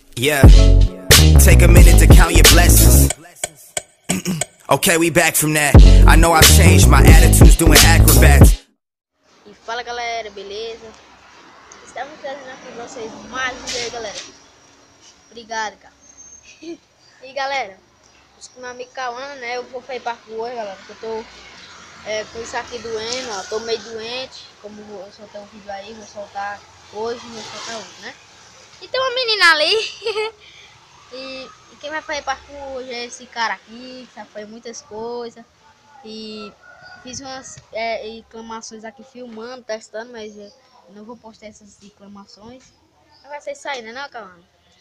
Yeah, take a minute to count your blessings. Okay, we back from that. I know I've changed, my attitude's doing acrobats. E fala galera, beleza? Estamos trazendo aqui pra vocês mais um vídeo aí, galera. Obrigado, cara. E galera, acho que meu amigo Cauã, né? Eu vou fazer parkour hoje, galera. Que eu tô com isso aqui doendo, ó. Tô meio doente. Como eu soltei um vídeo aí, vou soltar hoje, vou soltar hoje, né? E tem uma menina ali. e quem vai fazer parkour hoje é esse cara aqui, que sabe fazer muitas coisas. E fiz umas reclamações aqui filmando, testando, mas eu não vou postar essas reclamações. Mas vai ser isso aí, né, não, Cauã?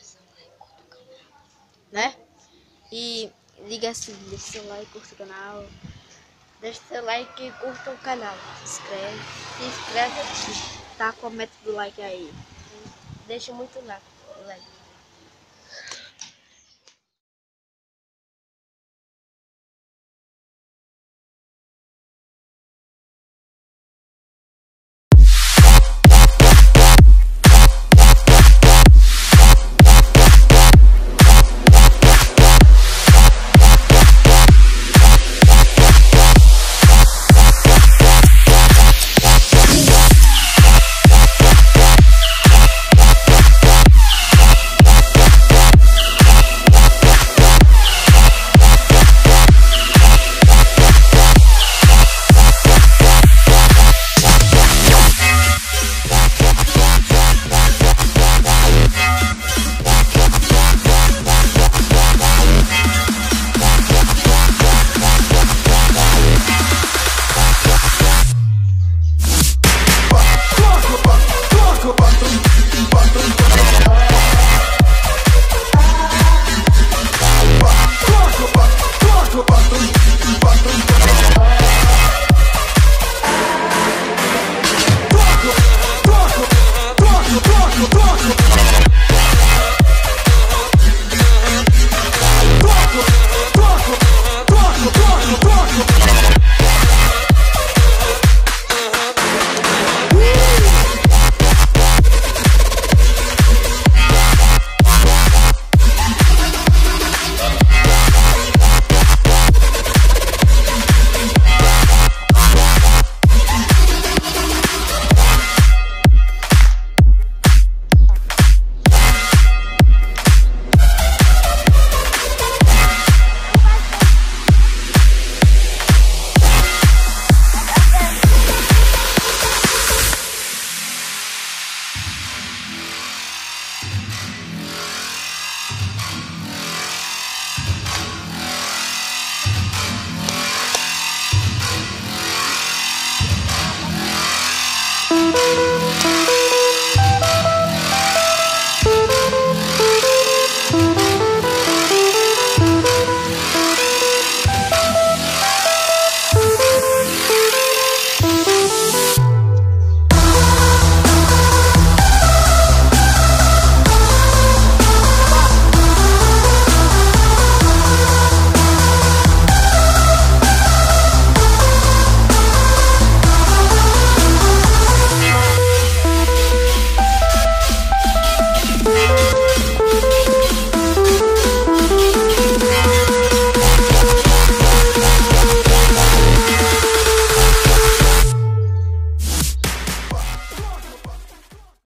Né? E liga assim, deixa seu like, curta o canal. Deixa seu like e curta o canal. Se inscreve aqui. Tá, comenta do like aí. Deixa muito like.